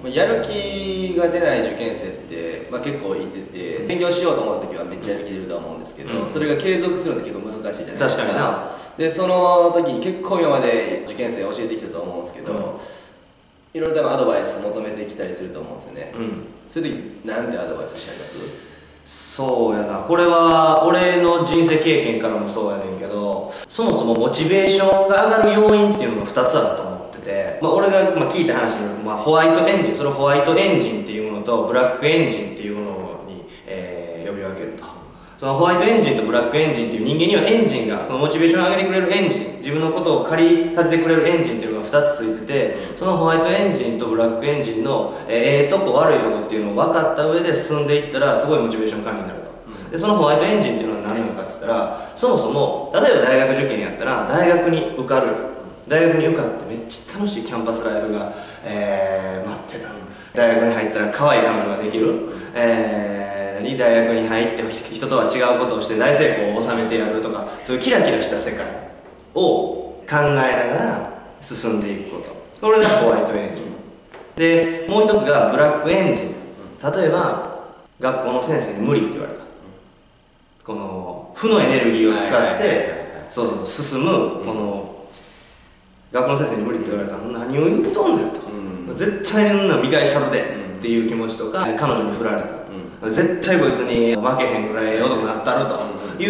やる気が出ない受験生って、結構いてて、勉強しようと思った時はめっちゃやる気出るとは思うんですけど、それが継続するのって結構難しいじゃないですか。 確かにな。 でその時に結構今まで受験生教えてきたと思うんですけど、いろいろ多分アドバイス求めてきたりすると思うんですよね。そういう時なんてアドバイスしてあります？ そうやな、これは俺の人生経験からもそうやねんけど、そもそもモチベーションが上がる要因っていうのが2つあると思ってて、俺が聞いた話によると、ホワイトエンジン、それをホワイトエンジンっていうものとブラックエンジンっていうものに、呼び分けると。そのホワイトエンジンとブラックエンジンっていう人間にはエンジンが、そのモチベーションを上げてくれるエンジン、自分のことを駆り立ててくれるエンジンっていうのが2つついてて、そのホワイトエンジンとブラックエンジンのとこ悪いとこっていうのを分かった上で進んでいったらすごいモチベーション管理になると。でそのホワイトエンジンっていうのは何なのかって言ったら、そもそも例えば大学受験やったら大学に受かる、大学に受かってめっちゃ楽しいキャンパスライフが、待ってる、大学に入ったら可愛い彼女ができる、大学に入って人とは違うことをして大成功を収めてやるとか、そういうキラキラした世界を考えながら進んでいくこと、これがホワイトエンジンで、もう一つがブラックエンジン。例えば学校の先生に無理って言われた、この負のエネルギーを使って進む、この学校の先生に無理って言われたら何を言うとんねんと、絶対に見返しちゃるでっていう気持ちとか、彼女に振られた、絶対こいつに負けへんぐらい男になったるという、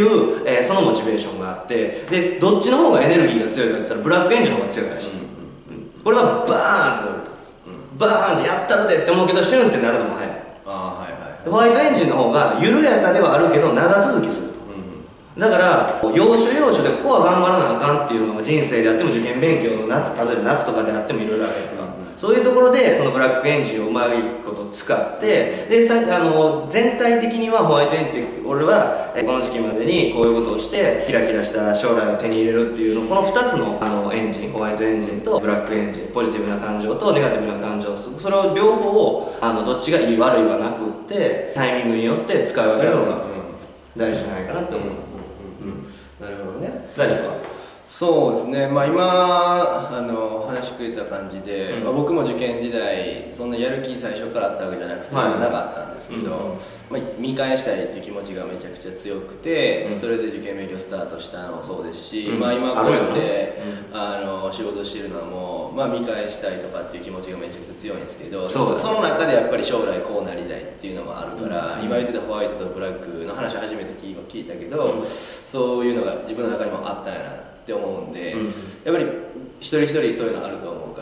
そのモチベーションがあって、でどっちの方がエネルギーが強いかって言ったらブラックエンジンの方が強いらしい。これがバーンってなると、バーンってやったるでって思うけどシュンってなるのも早い。ホワイトエンジンの方が緩やかではあるけど長続きすると。だから要所要所でここは頑張らなあかんっていうのが人生であっても受験勉強の夏、例えば夏とかであってもいろいろあるやんか。そういうところでそのブラックエンジンをうまいこと使って、で全体的にはホワイトエンジンって俺はこの時期までにこういうことをしてキラキラした将来を手に入れるっていうの、この2つのエンジン、ホワイトエンジンとブラックエンジン、ポジティブな感情とネガティブな感情、それを両方をどっちがいい悪いはなくってタイミングによって使い分けるのが大事じゃないかなって思う。 なるほどね。 大丈夫か？ そうですね、今話してくれた感じで、僕も受験時代そんなやる気最初からあったわけじゃなくて、なかったんですけど、見返したいっていう気持ちがめちゃくちゃ強くて、それで受験勉強スタートしたのもそうですし、今こうやって仕事してるのも、見返したいとかっていう気持ちがめちゃくちゃ強いんですけど、その中でやっぱり将来こうなりたいっていうのもあるから、今言ってたホワイトとブラックの話を初めて聞いたけど、そういうのが自分の中にもあったんやなって思うんで、やっぱり一人一人そういうのあると思うから、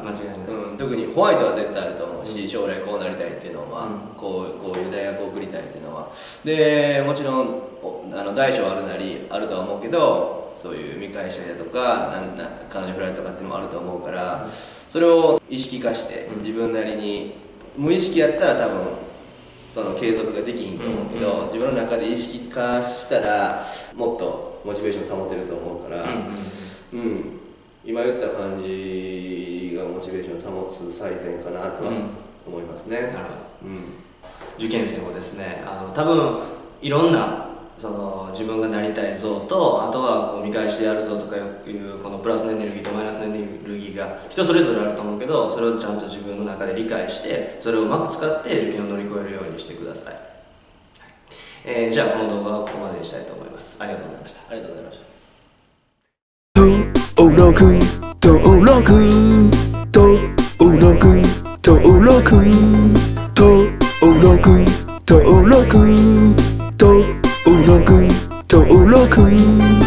特にホワイトは絶対あると思うし、将来こうなりたいっていうのは、こういう大学を送りたいっていうのはで、もちろん大小あるなりあるとは思うけど、そういう見返したりだとか彼女振られたとかっていうのもあると思うから、それを意識化して自分なりに、無意識やったら多分その継続ができひんと思うけど、自分の中で意識化したらもっとモチベーション保てると思うから、今言った感じがモチベーションを保つ最善かなとは思いますね。 受験生もですね、多分いろんな自分がなりたい像と、あとはこう見返してやるぞとかいうこのプラスのエネルギーとマイナスのエネルギーが人それぞれあると思うけど、それをちゃんと自分の中で理解して、それをうまく使って受験を乗り越えるようにしてください。じゃあこの動画はここまでにしたいと思います。ありがとうございました。 ありがとうございました。 登録登録登録登録登録登録登録登録